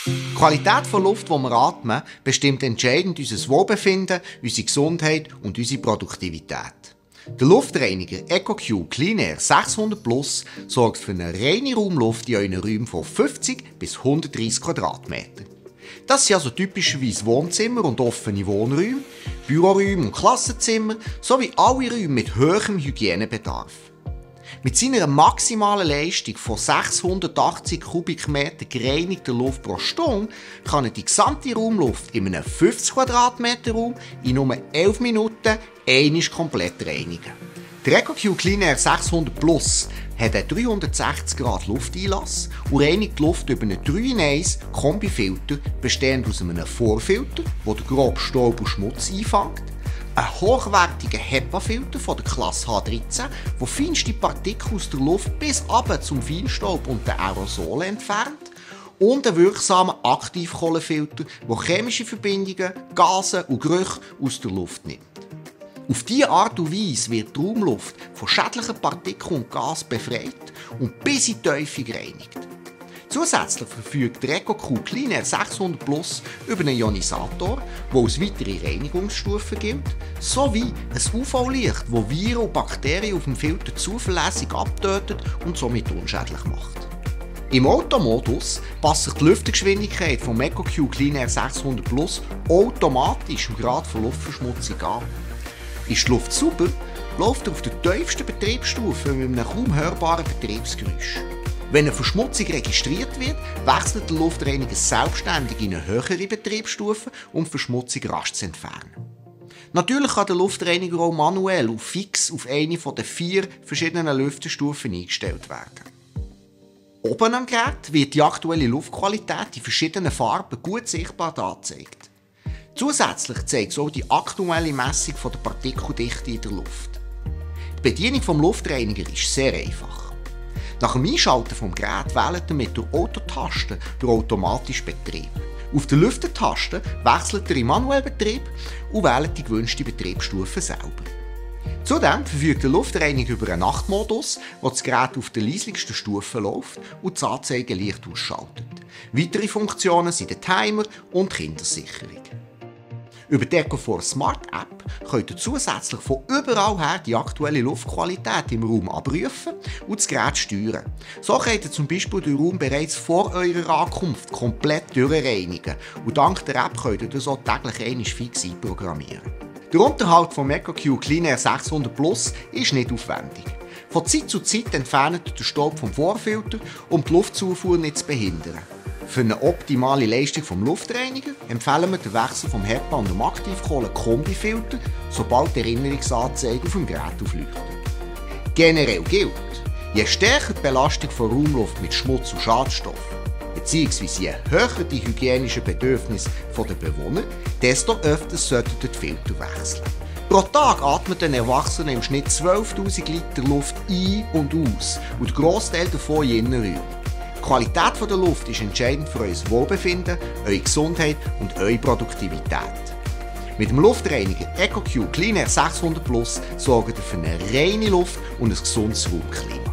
Die Qualität der Luft, die wir atmen, bestimmt entscheidend unser Wohlbefinden, unsere Gesundheit und unsere Produktivität. Der Luftreiniger EcoQ Clean Air 600 Plus sorgt für eine reine Raumluft in euren Räumen von 50 bis 130 Quadratmeter. Das sind also typischerweise Wohnzimmer und offene Wohnräume, Büroräume und Klassenzimmer sowie alle Räume mit hohem Hygienebedarf. Mit seiner maximalen Leistung von 680 Kubikmeter gereinigter Luft pro Stunde kann er die gesamte Raumluft in einem 50 Quadratmeter Raum in nur 11 Minuten einmal komplett reinigen. Der EcoQ Clean Air 600 Plus hat einen 360 Grad Lufteinlass und reinigt die Luft über einen 3-in-1 Kombifilter, bestehend aus einem Vorfilter, der den groben Staub und Schmutz einfängt, einen hochwertigen HEPA-Filter von der Klasse H13, der feinste Partikel aus der Luft bis runter zum Feinstaub und den Aerosolen entfernt, und einen wirksamen Aktivkohlenfilter, der chemische Verbindungen, Gase und Gerüche aus der Luft nimmt. Auf diese Art und Weise wird die Raumluft von schädlichen Partikeln und Gas befreit und bis in die Tiefe gereinigt. Zusätzlich verfügt der EcoQ Clean Air 600 Plus über einen Ionisator, der als weitere Reinigungsstufe gilt, sowie ein UV-Licht, das Viren und Bakterien auf dem Filter zuverlässig abtötet und somit unschädlich macht. Im Automodus passt sich die Lüftungsgeschwindigkeit vom EcoQ Clean Air 600 Plus automatisch dem Grad von Luftverschmutzung an. Ist die Luft sauber, läuft er auf der tiefsten Betriebsstufe mit einem kaum hörbaren Betriebsgeräusch. Wenn eine Verschmutzung registriert wird, wechselt der Luftreiniger selbstständig in eine höhere Betriebsstufe, um die Verschmutzung rasch zu entfernen. Natürlich kann der Luftreiniger auch manuell und fix auf eine der 4 verschiedenen Lüfterstufen eingestellt werden. Oben am Gerät wird die aktuelle Luftqualität in verschiedenen Farben gut sichtbar angezeigt. Zusätzlich zeigt es auch die aktuelle Messung der Partikeldichte in der Luft. Die Bedienung des Luftreinigers ist sehr einfach. Nach dem Einschalten des Geräts wählt ihr mit der Autotaste den automatischen Betrieb. Auf der Lüftertaste wechselt ihr in manuellen Betrieb und wählt die gewünschte Betriebsstufe selber. Zudem verfügt der Luftreiniger über einen Nachtmodus, wo das Gerät auf der leislichsten Stufe läuft und das Anzeigelicht ausschaltet. Weitere Funktionen sind der Timer und die Kindersicherung. Über die EcoForce Smart App könnt ihr zusätzlich von überall her die aktuelle Luftqualität im Raum abrufen und das Gerät steuern. So könnt ihr zum Beispiel den Raum bereits vor eurer Ankunft komplett durchreinigen und dank der App könnt ihr das auch täglich einmal fix einprogrammieren. Der Unterhalt vom EcoQ Clean Air 600 Plus ist nicht aufwendig. Von Zeit zu Zeit entfernt ihr den Staub vom Vorfilter, um die Luftzufuhr nicht zu behindern. Für eine optimale Leistung des Luftreinigers empfehlen wir den Wechsel vom HEPA und dem Aktivkohlen-Kombifilter, sobald die Erinnerungsanzeige auf dem Gerät aufleuchtet. Generell gilt, je stärker die Belastung der Raumluft mit Schmutz und Schadstoffen, bzw. je höher die hygienischen Bedürfnisse der Bewohner, desto öfter sollten die Filter wechseln. Pro Tag atmet ein Erwachsener im Schnitt 12.000 Liter Luft ein und aus und der Grossteil davon in Innenräumen. Die Qualität der Luft ist entscheidend für euer Wohlbefinden, eure Gesundheit und eure Produktivität. Mit dem Luftreiniger EcoQ Clean Air 600 Plus sorgt ihr für eine reine Luft und ein gesundes Raumklima.